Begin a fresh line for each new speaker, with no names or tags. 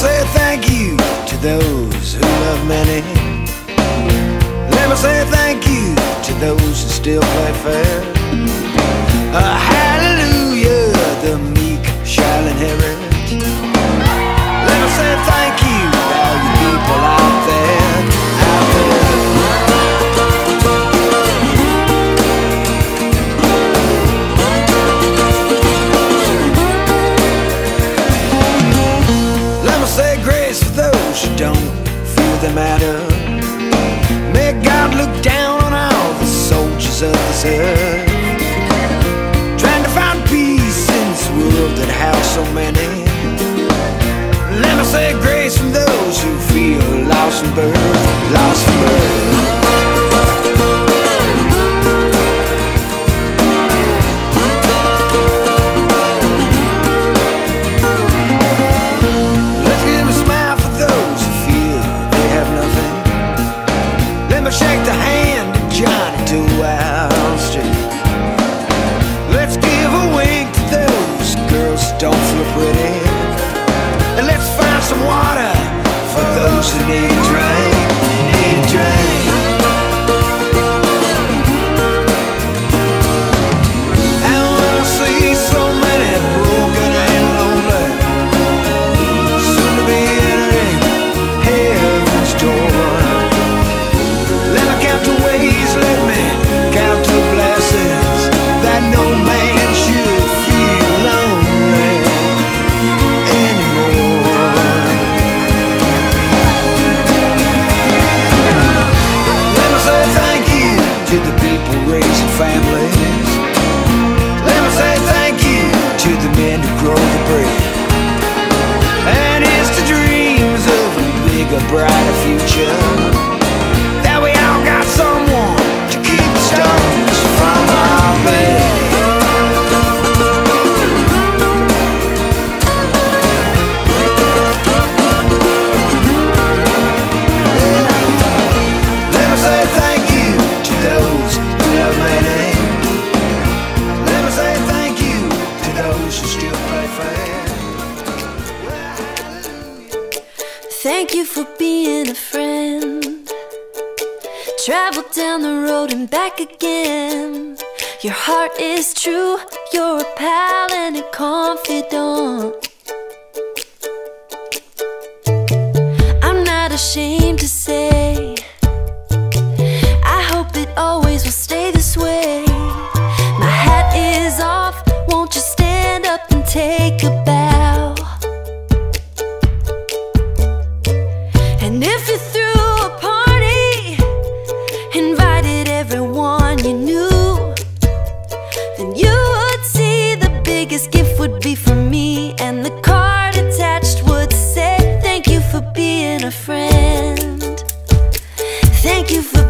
say thank you to those who love many. Let me say thank you to those who still play fair. Hallelujah, the meek shall inherit. Let me say thank you to all you people out there, out there. Let me say grace for those who don't feel they matter. May God look down on all the soldiers of this earth, trying to find peace in this world that has so many. Let me say grace from those who feel lost from birth, lost from birth. Let's give a smile for those who feel they have nothing. Let me shake the hand of Johnny to Wall Street. Let's give a wink to those girls who don't feel pretty. And let's find some water for those who need a drink, need a drink. And when I see so many broken and lonely, soon to be entering heaven's door, let me count the ways, let me count the blessings, that no man should feel lonely anymore. Let me say thank you to the people raising families. Let me say thank you to the men who grow the bread. And it's the dreams of a bigger, brighter future that we all got someone to keep the stones from our bed. Let me say thank you to those who love my name. Let me say thank you to those who still play fair.
Thank you for being a friend. Travel down the road and back again. Your heart is true, you're a pal and a confidant. I'm not ashamed to say, I hope it always will stay this way. My hat is off, won't you stand up and take a bow? And if you threw a party, invited everyone you knew, then you would see the biggest gift would be from me, and the card attached would say, thank you for being a friend. Thank you for